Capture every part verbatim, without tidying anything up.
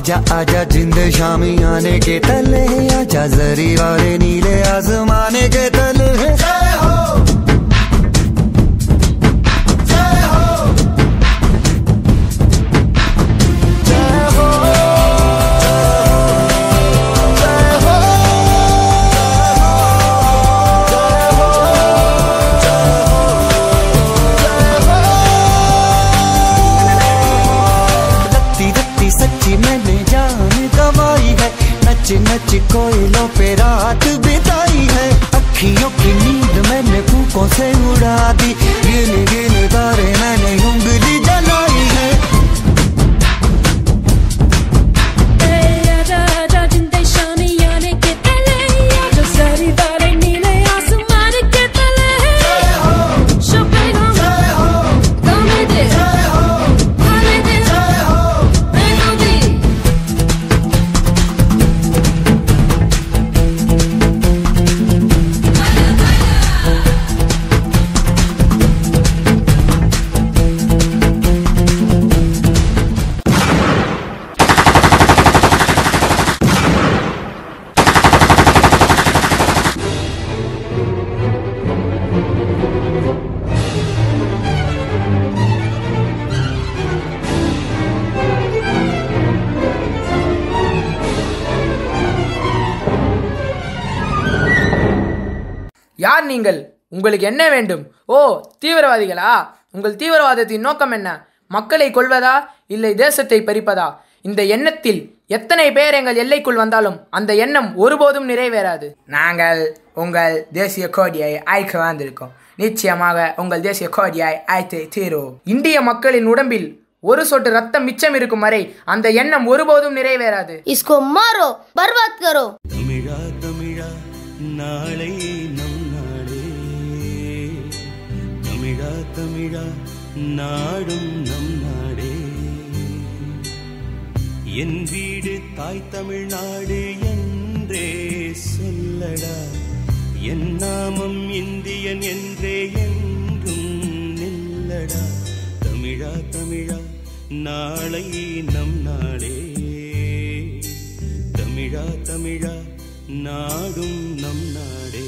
आजा आजा जिंद शामी आने के तले आजा जरी वाले नीले आसमाने के तले जय हो जय हो जय हो जय हो रत्ती रत्ती सच्ची मैंने जान गवाई है नच नच कोयलों पे रात बिताई है अखियों की नींद मैंने फूकों से उड़ा दी गिन गिन तारे मैंने उंगली जलाई है யார் நீங்கள்? உங்களுக்கு என்ன வேண்டும்? ஓ, தீவிரவாதிகளா? உங்கள் தீவிரவாதத்தின் நோக்கம் என்ன? மக்களை கொல்வதா இல்லை தேசத்தை பறிப்பதா? இந்த எண்ணத்தில் எத்தனை பேர் எங்கள் எல்லைக்குள் வந்தாலும் அந்த எண்ணம் ஒருபோதும் நிறைவேறாது. நாங்கள் உங்கள் தேசிய கொடியை ஆய்க்க வந்திருக்கோம். நிச்சயமாக உங்கள் தேசிய கொடியை ஆய்த்து தீரும். இந்திய மக்களின் உடம்பில் ஒரு சொட்டு ரத்தம் மிச்சம் இருக்கும் வரை அந்த எண்ணம் ஒருபோதும் நிறைவேறாது. इसको मारो, बर्बाद करो. தமிழா தமிழா நாளை நம் நாடே தமிழா தமிழா நாடும் நம் நாடே என் வீடு தாய் தமிழ்நாடு என்றே சொல்லடா என் நாமம் இந்தியன் என்றே என்றும் நில்லடா தமிழா தமிழா நாளை நம் நாடே தமிழா தமிழா நாடும் நம் நாடே.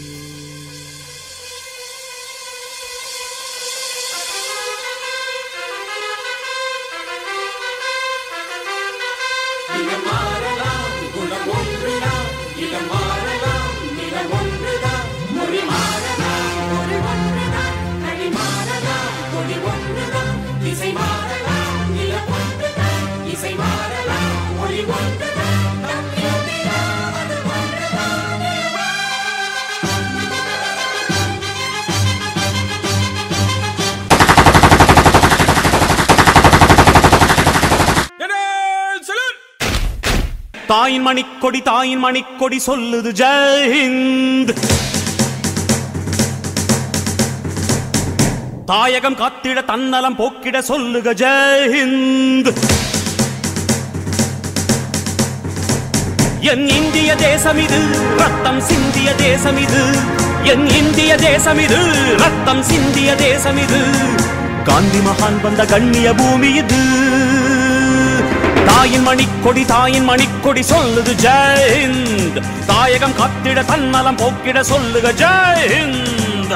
இடம் மாறலாம் குணம் ஒன்றுதான் இடம் மாறலாம் நிலம் ஒன்றுதான் மொழி மாறலாம் மொழி ஒன்றுதான் கனி மாறலாம் கொடி ஒன்றுதான் இசை மாறலாம் நிலம் ஒன்றுதான் இசை மாறலாம் மொழி ஒன்றுதான் தாயின் மணிக்கொடி தாயின் மணிக்கொடி சொல்லுது ஜெய் ஹிந்த். தாயகம் காத்திட தன்னலம் போக்கிட சொல்லுக ஜெய் ஹிந்த். என் இந்திய தேசம் இது ரத்தம் சிந்திய தேசம் இது என் இந்திய தேசம் இது ரத்தம் சிந்திய தேசம் இது காந்தி மகான் வந்த கண்ணிய பூமி இது. தாயின் மணிக்கொடி தாயின் மணிக்கொடி சொல்லுது ஜெய் ஹிந்த். தாயகம் காத்திட தன்னலம் போக்கிட சொல்லுக ஜெய் ஹிந்த்.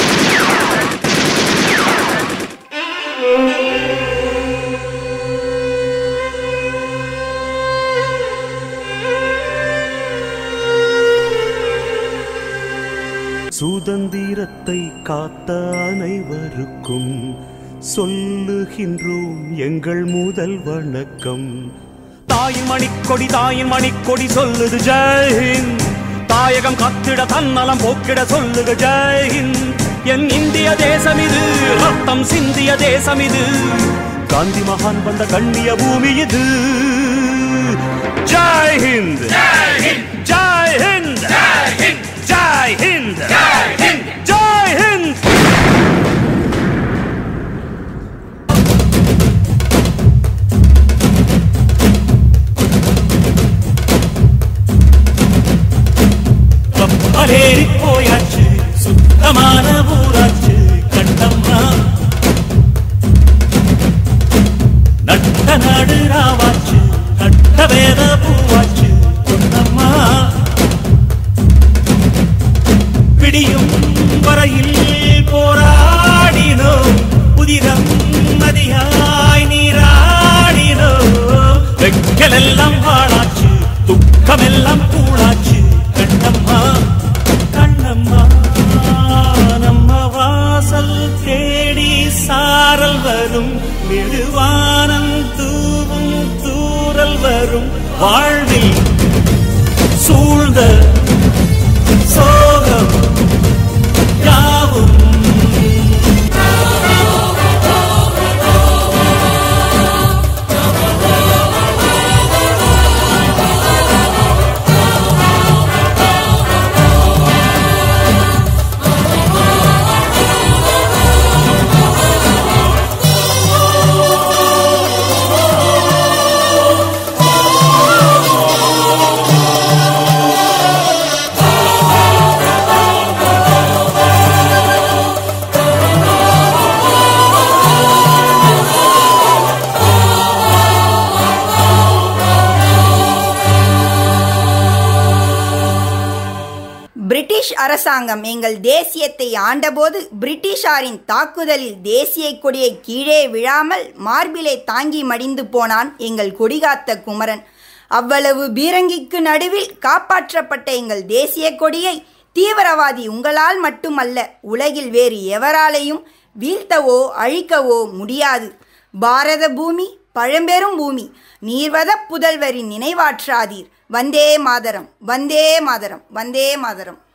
சுதந்திரத்தை காத்த அனைவருக்கும் சொல்லுகின்றோம் எங்கள் முதல் வணக்கம். தாயின் மணிக்கொடி தாயின் மணிக்கொடி சொல்லுது ஜெய் ஹிந்த். தாயகம் காத்திட தன்னலம் போக்கிட சொல்லுக ஜெய் ஹிந்த். என் இந்திய தேசம் இது ரத்தம் சிந்திய தேசம் இது காந்தி மகான் வந்த கண்ணிய பூமி இது. ஜெய் ஹிந்த் ஜெய் ஹிந்த் ஜெய் ஹிந்த் ஜெய் ஹிந்த் ஜெய் ஹிந்த் ஜெய் ஹிந்த் ஜெய் ஹிந்த். அலேறி போயாச்சு சுத்தமான ஊராச்சு கண்டம்மா நட்ட நாடு ராவாச்சு நட்ட வேத பூவாச்சு பொன்னம்மா. விடியும் வரையில் போராடினோ புதிரம் நதியாய் நீராடினோ. வெக்கலெல்லாம் வாழாச்சு துக்கமெல்லாம் கூடாச்சு கண்ணம்மா கண்ணம்மா. நம்ம வாசல் தேடி சாரல் வரும் நெடுவானம் தூவும் தூரல் வரும். வாழ்வில் சூழ்ந்த சோகம் யாவும் பிரிட்டிஷ் அரசாங்கம் எங்கள் தேசியத்தை ஆண்டபோது பிரிட்டிஷாரின் தாக்குதலில் தேசிய கொடியை கீழே விழாமல் மார்பிலே தாங்கி மடிந்து போனான் எங்கள் கொடிகாத்த குமரன். அவ்வளவு பீரங்கிக்கு நடுவில் காப்பாற்றப்பட்ட எங்கள் தேசிய கொடியை தீவிரவாதி உங்களால் மட்டுமல்ல உலகில் வேறு எவராலையும் வீழ்த்தவோ அழிக்கவோ முடியாது. பாரத பூமி பழம்பெரும் பூமி. நீர்வத புதல்வரின் நினைவாற்றாதீர். வந்தே மாதரம், வந்தே மாதரம், வந்தே மாதரம்.